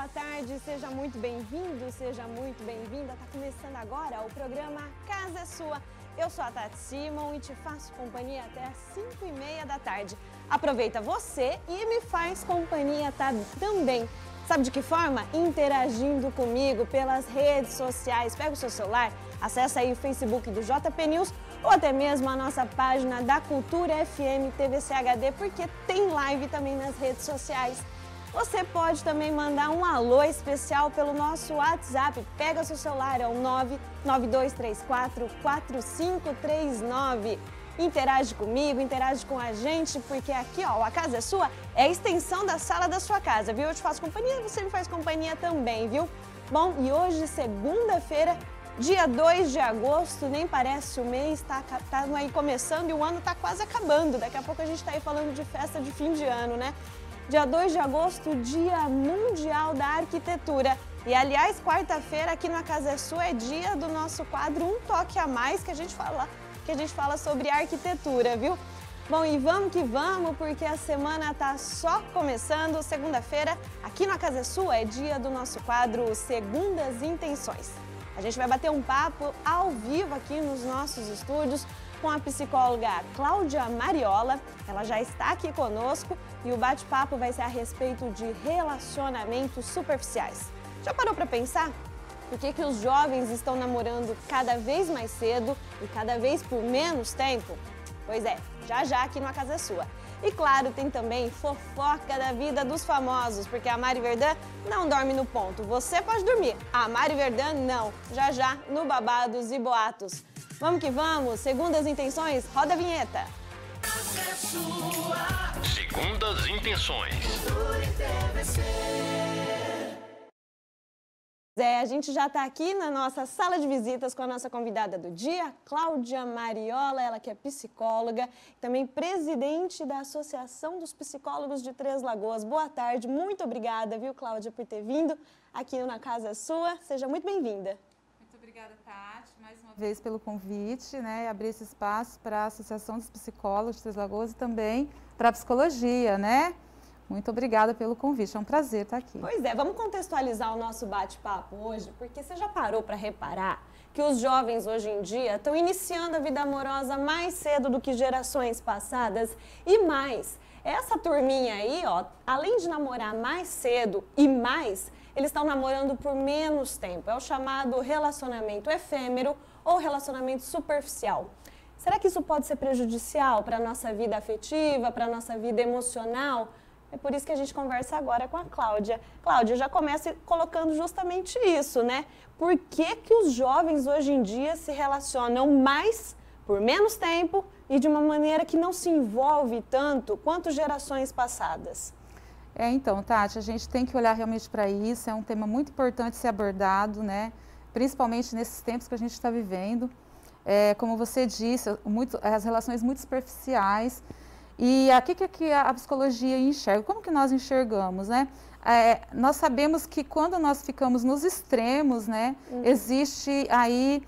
boa tarde, seja muito bem-vindo, seja muito bem-vinda. Está começando agora o programa Casa é Sua. Eu sou a Tati Simon e te faço companhia até às 5h30 da tarde. Aproveita você e me faz companhia também. Sabe de que forma? Interagindo comigo pelas redes sociais. Pega o seu celular, acessa aí o Facebook do JP News ou até mesmo a nossa página da Cultura FM TVCHD, porque tem live também nas redes sociais. Você pode também mandar um alô especial pelo nosso WhatsApp. Pega seu celular, é o 992344539. Interage comigo, interage com a gente, porque aqui, ó, a Casa é Sua é a extensão da sala da sua casa, viu? Eu te faço companhia, você me faz companhia também, viu? Bom, e hoje, segunda-feira, dia 2 de agosto, nem parece o mês, tá aí começando e o ano tá quase acabando. Daqui a pouco a gente tá aí falando de festa de fim de ano, né? Dia 2 de agosto, Dia Mundial da Arquitetura. E, aliás, quarta-feira aqui na Casa é Sua é dia do nosso quadro Um Toque a Mais, que a gente fala sobre arquitetura, viu? Bom, e vamos que vamos, porque a semana tá só começando. Segunda-feira, aqui na Casa é Sua, é dia do nosso quadro Segundas Intenções. A gente vai bater um papo ao vivo aqui nos nossos estúdios com a psicóloga Cláudia Mariola. Ela já está aqui conosco e o bate-papo vai ser a respeito de relacionamentos superficiais. Já parou para pensar? Por que os jovens estão namorando cada vez mais cedo e cada vez por menos tempo? Pois é, já aqui na Casa é Sua. E claro, tem também fofoca da vida dos famosos, porque a Mari Verdun não dorme no ponto. Você pode dormir, a Mari Verdun não. Já no Babados e Boatos. Vamos que vamos, Segundas Intenções, roda a vinheta. Casa é Sua. Segundas Intenções. A gente já está aqui na nossa sala de visitas com a nossa convidada do dia, Cláudia Mariola, ela que é psicóloga, também presidente da Associação dos Psicólogos de Três Lagoas. Boa tarde, muito obrigada, viu, Cláudia, por ter vindo aqui na Casa é Sua. Seja muito bem-vinda. Muito obrigada, Tati, mais uma vez pelo convite, né, abrir esse espaço para a Associação dos Psicólogos de Três Lagoas e também para a psicologia, né? Muito obrigada pelo convite, é um prazer estar aqui. Pois é, vamos contextualizar o nosso bate-papo hoje, porque você já parou para reparar que os jovens hoje em dia estão iniciando a vida amorosa mais cedo do que gerações passadas e mais. Essa turminha aí, ó, além de namorar mais cedo e mais, eles estão namorando por menos tempo. É o chamado relacionamento efêmero ou relacionamento superficial. Será que isso pode ser prejudicial para a nossa vida afetiva, para a nossa vida emocional? É por isso que a gente conversa agora com a Cláudia. Cláudia, já começa colocando justamente isso, né? Por que os jovens hoje em dia se relacionam mais por menos tempo e de uma maneira que não se envolve tanto quanto gerações passadas? Então, Tati, a gente tem que olhar realmente para isso, é um tema muito importante ser abordado, né? Principalmente nesses tempos que a gente está vivendo. Como você disse, as relações muito superficiais. E aqui que a psicologia enxerga, como que nós enxergamos, né? Nós sabemos que quando nós ficamos nos extremos, né, existe aí,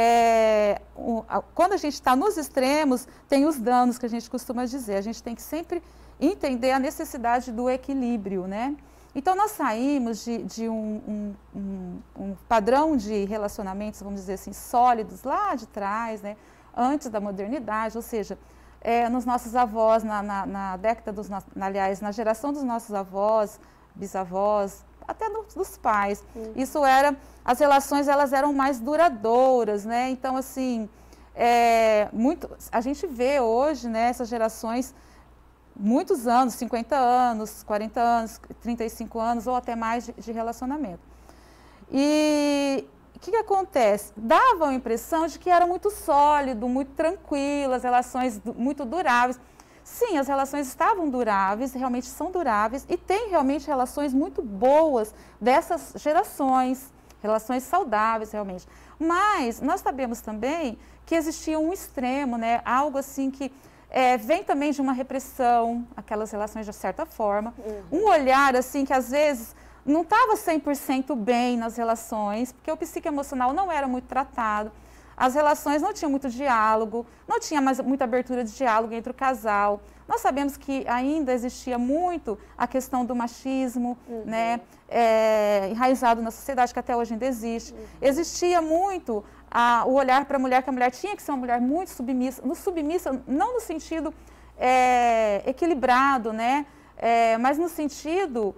quando a gente está nos extremos, tem os danos que a gente costuma dizer. A gente tem que sempre entender a necessidade do equilíbrio, né? Então, nós saímos de um padrão de relacionamentos, vamos dizer assim, sólidos lá de trás, né? Antes da modernidade, ou seja, nos nossos avós, na década aliás, na geração dos nossos avós, bisavós, até dos pais. As relações, elas eram mais duradouras, né? Então, assim, a gente vê hoje, né, essas gerações, muitos anos, 50 anos, 40 anos, 35 anos ou até mais de relacionamento. E o que acontece? Dava a impressão de que era muito sólido, muito tranquilo, as relações muito duráveis. Sim, as relações estavam duráveis, realmente são duráveis, e tem realmente relações muito boas dessas gerações, relações saudáveis realmente. Mas nós sabemos também que existia um extremo, né? Algo assim que vem também de uma repressão, aquelas relações de certa forma, um olhar assim que às vezes não estava 100% bem nas relações, porque o psicoemocional não era muito tratado. as relações não tinham muito diálogo, não tinha mais muita abertura de diálogo entre o casal. Nós sabemos que ainda existia muito a questão do machismo, né, enraizado na sociedade, que até hoje ainda existe. Existia muito o olhar para a mulher, que a mulher tinha que ser uma mulher muito submissa, não no sentido equilibrado, né, mas no sentido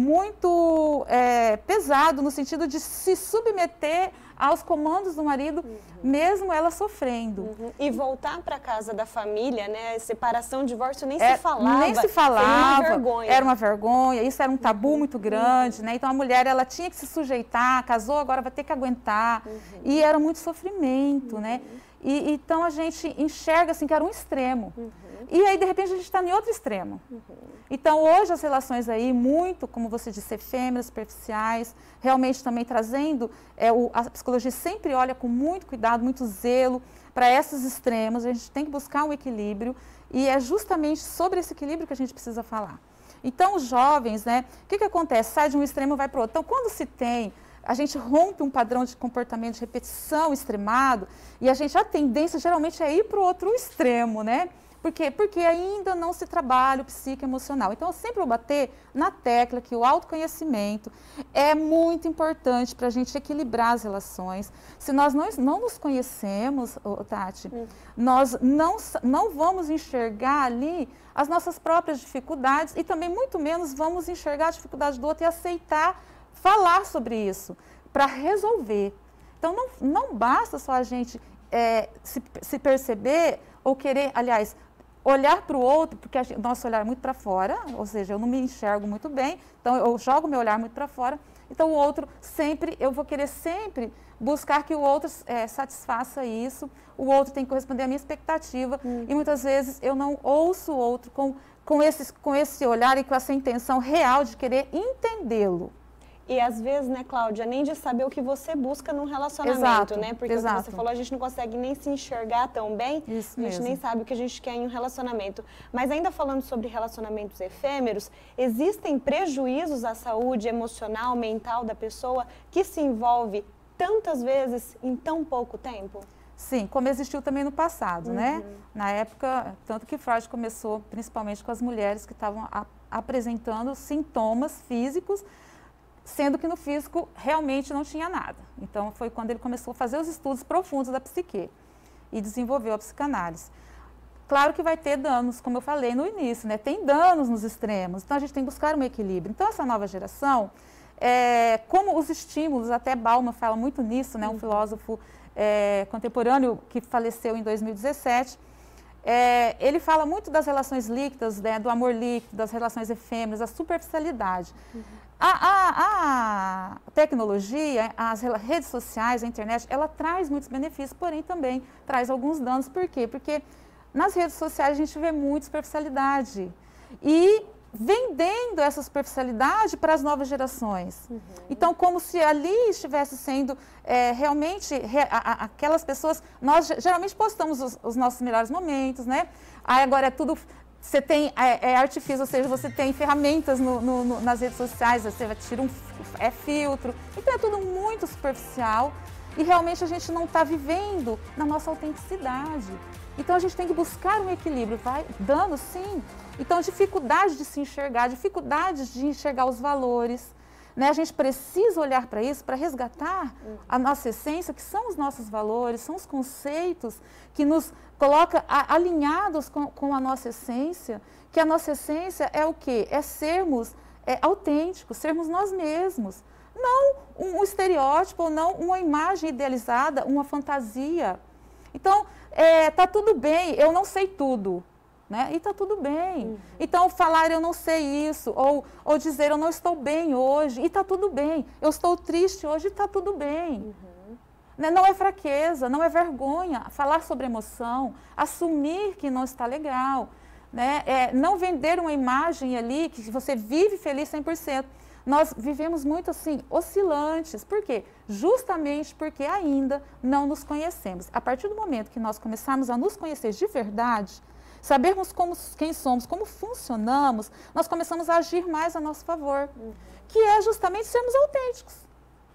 muito pesado, no sentido de se submeter aos comandos do marido, mesmo ela sofrendo. E voltar para casa da família, né? Separação, divórcio, nem se falava. Nem se falava. Era uma vergonha. Era uma vergonha, isso era um tabu muito grande, né? Então a mulher, ela tinha que se sujeitar, casou, agora vai ter que aguentar. E era muito sofrimento, né? Então a gente enxerga assim que era um extremo. E aí, de repente, a gente está em outro extremo. Então, hoje, as relações aí, muito, como você disse, efêmeras, superficiais, realmente também trazendo, a psicologia sempre olha com muito cuidado, muito zelo para esses extremos, a gente tem que buscar um equilíbrio, e é justamente sobre esse equilíbrio que a gente precisa falar. Então, os jovens, né, o que acontece? Sai de um extremo e vai para o outro. Então, quando se tem... A gente rompe um padrão de comportamento de repetição extremado, e a tendência geralmente é ir para o outro extremo, né? Por quê? Porque ainda não se trabalha o psicoemocional. Então, eu sempre vou bater na tecla que o autoconhecimento é muito importante para a gente equilibrar as relações. Se nós não nos conhecemos, Tati, nós não vamos enxergar ali as nossas próprias dificuldades e também muito menos vamos enxergar a dificuldade do outro e aceitar falar sobre isso, para resolver. Então, não basta só a gente se perceber ou querer, aliás, olhar para o outro, porque o nosso olhar é muito para fora, ou seja, eu não me enxergo muito bem, então eu jogo meu olhar muito para fora, então o outro eu vou querer sempre buscar que o outro satisfaça isso, o outro tem que corresponder à minha expectativa, e muitas vezes eu não ouço o outro com esse olhar e com essa intenção real de querer entendê-lo. E às vezes, né, Cláudia, nem de saber o que você busca num relacionamento, né? Porque como você falou, a gente não consegue nem se enxergar tão bem, isso a gente mesmo. Nem sabe o que a gente quer em um relacionamento. Mas ainda falando sobre relacionamentos efêmeros, existem prejuízos à saúde emocional, mental da pessoa que se envolve tantas vezes em tão pouco tempo? Sim, como existiu também no passado, né? Na época, tanto que Freud começou principalmente com as mulheres que estavam apresentando sintomas físicos, sendo que no físico realmente não tinha nada. Então, foi quando ele começou a fazer os estudos profundos da psique e desenvolveu a psicanálise. Claro que vai ter danos, como eu falei no início, né? Tem danos nos extremos, então a gente tem que buscar um equilíbrio. Então, essa nova geração, como os estímulos, até Bauman fala muito nisso, né? Um filósofo contemporâneo que faleceu em 2017, ele fala muito das relações líquidas, né, do amor líquido, das relações efêmeras, da superficialidade. A tecnologia, as redes sociais, a internet, ela traz muitos benefícios, porém também traz alguns danos. Por quê? Porque nas redes sociais a gente vê muita superficialidade e vendendo essa superficialidade para as novas gerações. Então, como se ali estivesse sendo realmente aquelas pessoas... Nós geralmente postamos os nossos melhores momentos, né? Aí agora é tudo... Você tem artifício, ou seja, você tem ferramentas nas redes sociais, você tira filtro. Então, é tudo muito superficial e realmente a gente não está vivendo na nossa autenticidade. Então, a gente tem que buscar um equilíbrio, vai dando sim. Então, dificuldade de se enxergar, dificuldade de enxergar os valores, né? A gente precisa olhar para isso, para resgatar a nossa essência, que são os nossos valores, são os conceitos que nos coloca alinhados com a nossa essência, que a nossa essência é o quê? É sermos autênticos, sermos nós mesmos. Não um estereótipo, não uma imagem idealizada, uma fantasia. Então, tá tudo bem, eu não sei tudo. Né? E está tudo bem. Então, falar eu não sei isso, ou dizer eu não estou bem hoje, e está tudo bem. Eu estou triste hoje, e está tudo bem. Né? Não é fraqueza, não é vergonha. Falar sobre emoção, assumir que não está legal. Né? Não vender uma imagem ali que você vive feliz 100%. Nós vivemos muito assim, oscilantes. Por quê? Justamente porque ainda não nos conhecemos. A partir do momento que nós começarmos a nos conhecer de verdade, sabermos quem somos, como funcionamos, nós começamos a agir mais a nosso favor, que é justamente sermos autênticos.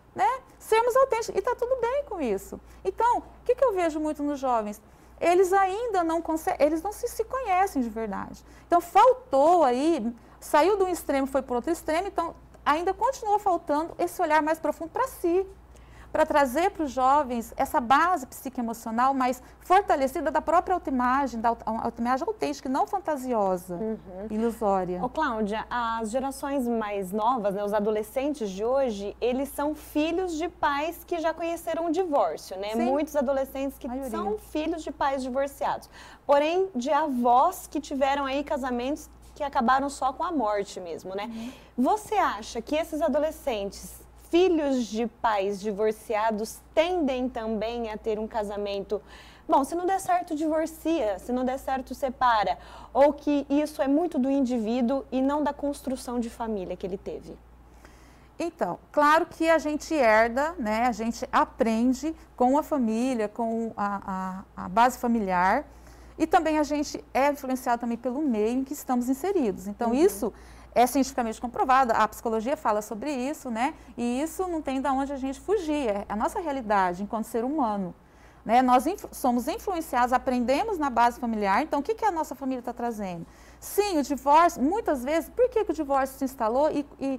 né? Sermos autênticos, e está tudo bem com isso. Então, o que eu vejo muito nos jovens? Eles ainda não conseguem, eles não se conhecem de verdade. Então, faltou aí, saiu de um extremo, foi para outro extremo, então ainda continua faltando esse olhar mais profundo para si, para trazer para os jovens essa base psicoemocional mais fortalecida da própria autoimagem, da autoimagem autêntica, não fantasiosa, ilusória. Ô, Cláudia, as gerações mais novas, né, os adolescentes de hoje, eles são filhos de pais que já conheceram o divórcio, né? Sim. Muitos adolescentes que são filhos de pais divorciados, porém de avós que tiveram aí casamentos que acabaram só com a morte mesmo, né? Você acha que esses adolescentes, filhos de pais divorciados, tendem também a ter um casamento, bom, se não der certo, divorcia, se não der certo, separa, ou que isso é muito do indivíduo e não da construção de família que ele teve? Então, claro que a gente herda, né? A gente aprende com a família, com a base familiar, e também a gente é influenciado também pelo meio em que estamos inseridos. Então, isso é cientificamente comprovado, a psicologia fala sobre isso, né? E isso não tem de onde a gente fugir, é a nossa realidade enquanto ser humano. Né? Nós somos influenciados, aprendemos na base familiar, então o que a nossa família está trazendo? Sim, o divórcio, muitas vezes, por que o divórcio se instalou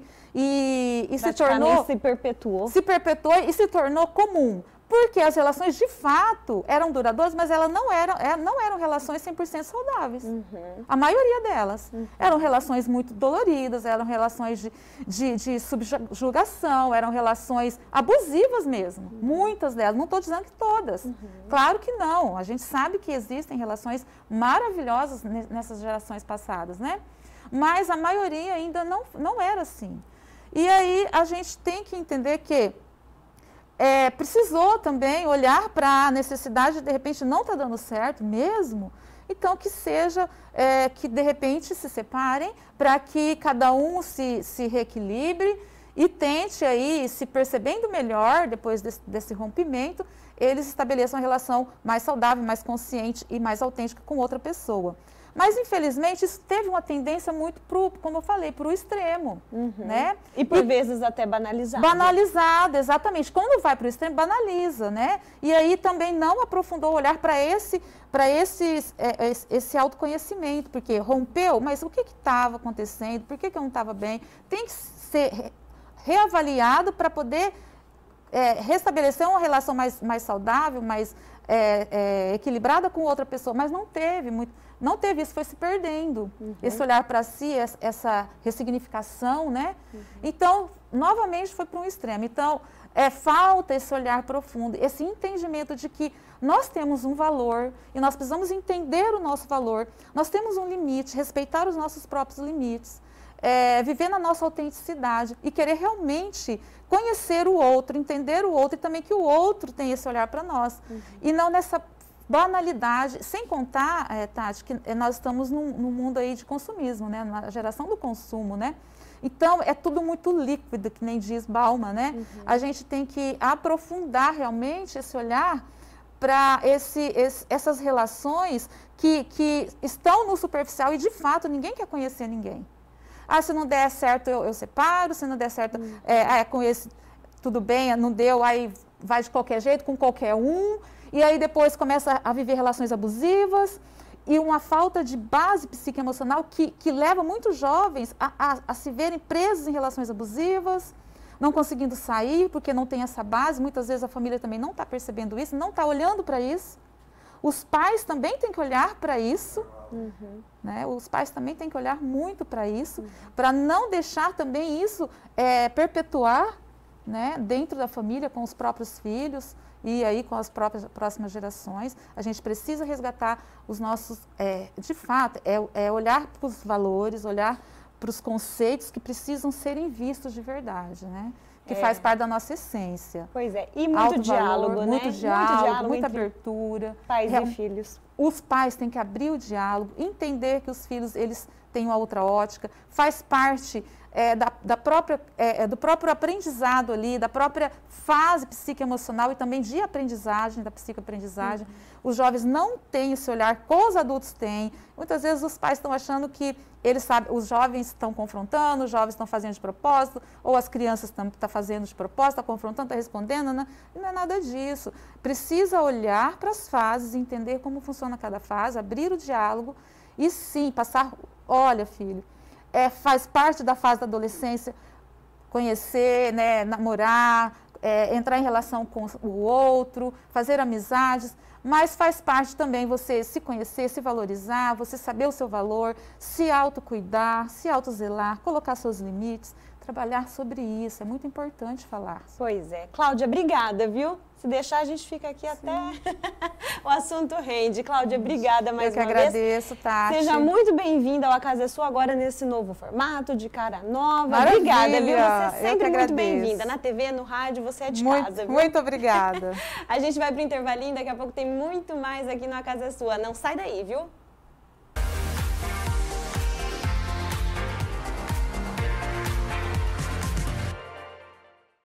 e se tornou... se perpetuou. Se perpetuou e se tornou comum. Porque as relações, de fato, eram duradouras, mas elas não eram relações 100% saudáveis. A maioria delas. Eram relações muito doloridas, eram relações de subjugação, eram relações abusivas mesmo. Muitas delas, não estou dizendo que todas. Claro que não. A gente sabe que existem relações maravilhosas nessas gerações passadas, né? Mas a maioria ainda não era assim. E aí a gente tem que entender que precisou também olhar para a necessidade, de repente não está dando certo mesmo, então que seja, que de repente se separem, para que cada um se reequilibre e tente aí, se percebendo melhor depois desse rompimento, eles estabeleçam uma relação mais saudável, mais consciente e mais autêntica com outra pessoa. Mas, infelizmente, isso teve uma tendência muito, como eu falei, para o extremo, né? E por vezes até banalizado. Banalizado, exatamente. Quando vai para o extremo, banaliza, né? E aí também não aprofundou o olhar para esse autoconhecimento, porque rompeu, mas o que estava acontecendo? Por que eu não estava bem? Tem que ser reavaliado para poder restabelecer uma relação mais saudável, mais equilibrada com outra pessoa, mas não teve isso, foi se perdendo, esse olhar para si, essa ressignificação, né? Então, novamente foi para um extremo. Então, falta esse olhar profundo, esse entendimento de que nós temos um valor e nós precisamos entender o nosso valor, nós temos um limite, respeitar os nossos próprios limites, viver na nossa autenticidade e querer realmente conhecer o outro, entender o outro e também que o outro tem esse olhar para nós. E não nessa banalidade, sem contar, Tati, que nós estamos num mundo aí de consumismo, né? Na geração do consumo, né? Então, é tudo muito líquido, que nem diz Bauman, né? A gente tem que aprofundar realmente esse olhar para essas relações que estão no superficial e, de fato, ninguém quer conhecer ninguém. Se não der certo, eu separo, se não der certo, com esse, tudo bem, não deu, aí vai de qualquer jeito, com qualquer um, e aí depois começa a viver relações abusivas e uma falta de base psicoemocional que leva muitos jovens a se verem presos em relações abusivas, não conseguindo sair porque não tem essa base, muitas vezes a família também não está percebendo isso, não está olhando para isso. Os pais também têm que olhar para isso, né? Os pais também têm que olhar muito para isso, para não deixar também isso perpetuar, né, dentro da família, com os próprios filhos e aí com as próximas gerações. A gente precisa resgatar os nossos, de fato, olhar para os valores, olhar para os conceitos que precisam serem vistos de verdade, né? Que faz parte da nossa essência. Pois é, e muito diálogo, né? Muito diálogo, muita abertura. Pais e filhos. Os pais têm que abrir o diálogo, entender que os filhos, eles têm uma outra ótica, faz parte do próprio aprendizado ali, da própria fase psicoemocional e também de aprendizagem, da psicoaprendizagem. Os jovens não têm esse olhar que os adultos têm. Muitas vezes os pais estão achando que eles sabem, os jovens estão confrontando, os jovens estão fazendo de propósito, ou as crianças estão fazendo de propósito, estão confrontando, estão respondendo, né? E não é nada disso. Precisa olhar para as fases, entender como funciona cada fase, abrir o diálogo e sim, passar, olha filho, faz parte da fase da adolescência, conhecer, né, namorar, entrar em relação com o outro, fazer amizades, mas faz parte também você se conhecer, se valorizar, você saber o seu valor, se autocuidar, se autozelar, colocar seus limites, trabalhar sobre isso, é muito importante falar. Pois é. Cláudia, obrigada, viu? Se deixar, a gente fica aqui até o assunto rende. Cláudia, obrigada mais uma vez. Eu que agradeço, Tati. Seja muito bem-vinda ao A Casa é Sua, agora nesse novo formato, de cara nova. Maravilha. Obrigada, viu? Você é sempre muito bem-vinda. Na TV, no rádio, você é de casa, viu? Muito obrigada. A gente vai para o intervalinho, daqui a pouco tem muito mais aqui no A Casa é Sua. Não sai daí, viu?